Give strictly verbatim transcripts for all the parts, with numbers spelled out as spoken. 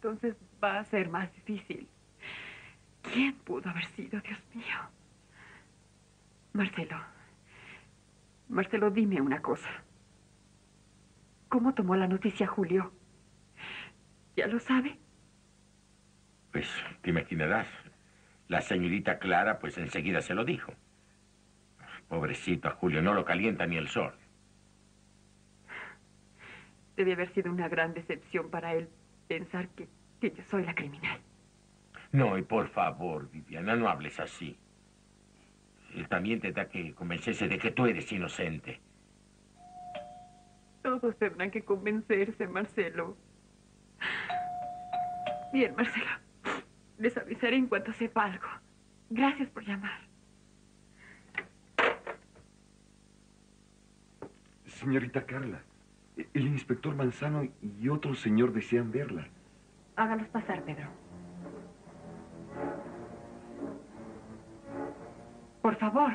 entonces va a ser más difícil. ¿Quién pudo haber sido, Dios mío? Marcelo. Marcelo, dime una cosa. ¿Cómo tomó la noticia Julio? ¿Ya lo sabe? Pues, te imaginarás. La señorita Clara, pues, enseguida se lo dijo. Pobrecito a Julio, no lo calienta ni el sol. Debe haber sido una gran decepción para él pensar que, que yo soy la criminal. No, y por favor, Viviana, no hables así. Él también tendrá que convencerse de que tú eres inocente. Todos tendrán que convencerse, Marcelo. Bien, Marcelo. Les avisaré en cuanto sepa algo. Gracias por llamar. Señorita Carla, el inspector Manzano y otro señor desean verla. Hágalos pasar, Pedro. Por favor.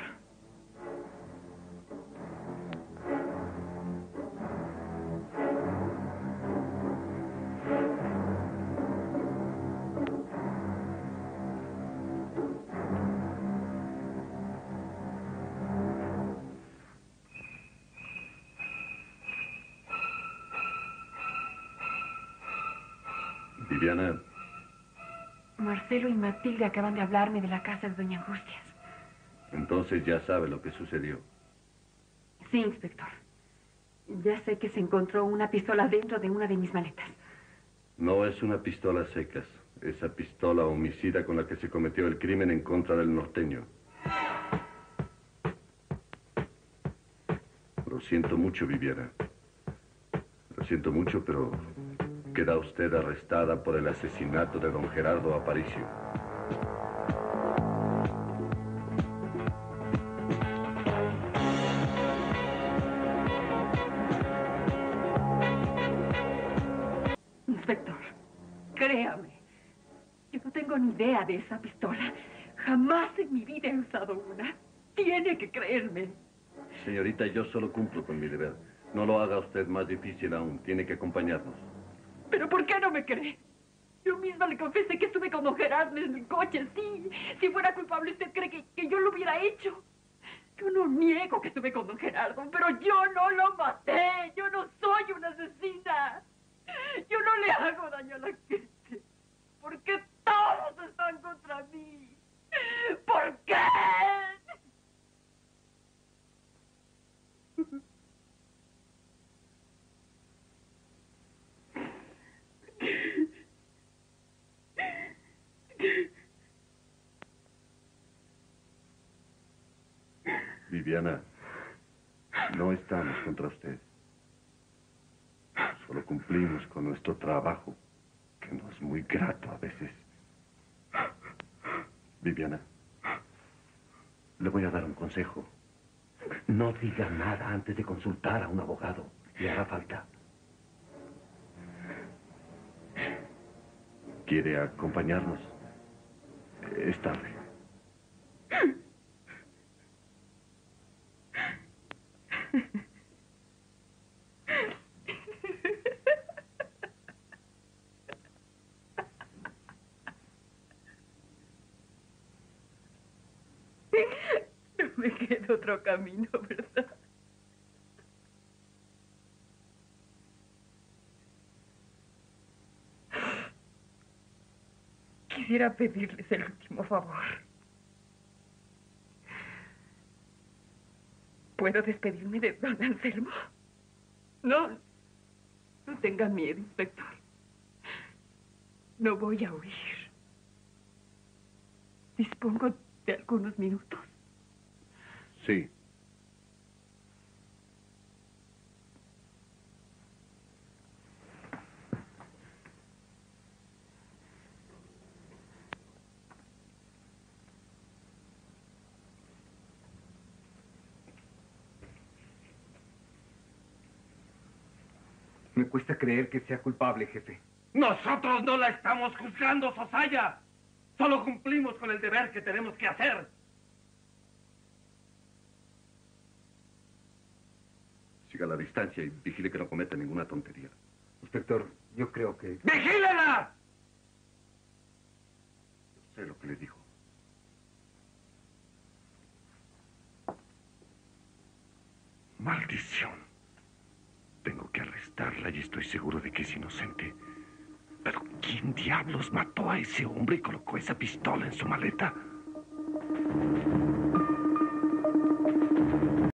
Viviana. Marcelo y Matilde acaban de hablarme de la casa de Doña Angustias. Entonces ya sabe lo que sucedió. Sí, inspector. Ya sé que se encontró una pistola dentro de una de mis maletas. No es una pistola secas. Esa pistola homicida con la que se cometió el crimen en contra del norteño. Lo siento mucho, Viviana. Lo siento mucho, pero queda usted arrestada por el asesinato de don Gerardo Aparicio. Inspector, créame. Yo no tengo ni idea de esa pistola. Jamás en mi vida he usado una. Tiene que creerme. Señorita, yo solo cumplo con mi deber. No lo haga usted más difícil aún. Tiene que acompañarnos. ¿Pero por qué no me cree? Yo misma le confesé que estuve con don Gerardo en el coche, sí. Si fuera culpable, ¿usted cree que, que yo lo hubiera hecho? Yo no niego que estuve con don Gerardo, pero yo no lo maté. Yo no soy una asesina. Yo no le hago daño a la gente. ¿Por qué todos están contra mí? ¿Por qué? Viviana, no estamos contra usted. Solo cumplimos con nuestro trabajo, que no es muy grato a veces. Viviana, le voy a dar un consejo. No diga nada antes de consultar a un abogado. Le hará falta. ¿Quiere acompañarnos? Es tarde. No me queda otro camino, ¿verdad? Quisiera pedirles el último favor. ¿Puedo despedirme de don Anselmo? No, no tenga miedo, inspector. No voy a huir. Dispongo de algunos minutos. Sí. Me cuesta creer que sea culpable, jefe. Nosotros no la estamos juzgando, Sosaya. Solo cumplimos con el deber que tenemos que hacer. Siga la distancia y vigile que no cometa ninguna tontería. Inspector, yo creo que... ¡Vigílela! sé lo que le dijo. Maldición. Tengo que arrestarla y estoy seguro de que es inocente. Pero ¿quién diablos mató a ese hombre y colocó esa pistola en su maleta?